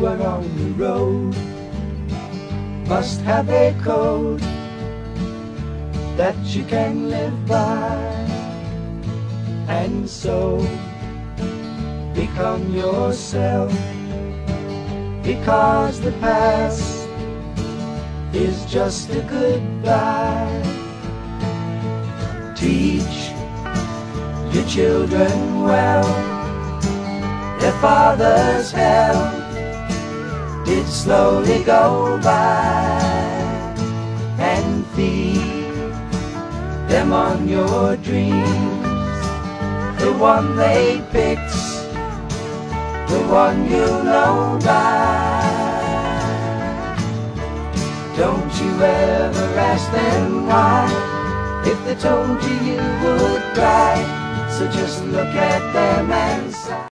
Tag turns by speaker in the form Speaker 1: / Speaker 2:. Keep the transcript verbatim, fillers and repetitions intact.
Speaker 1: you are on the road must have a code that you can live by, and so become yourself, because the past is just a goodbye. Teach your children well, their father's hell did slowly go by, and feed them on your dreams, the one they picked, the one you know by. Don't you ever ask them why, if they told you you would cry, so just look at them and sigh.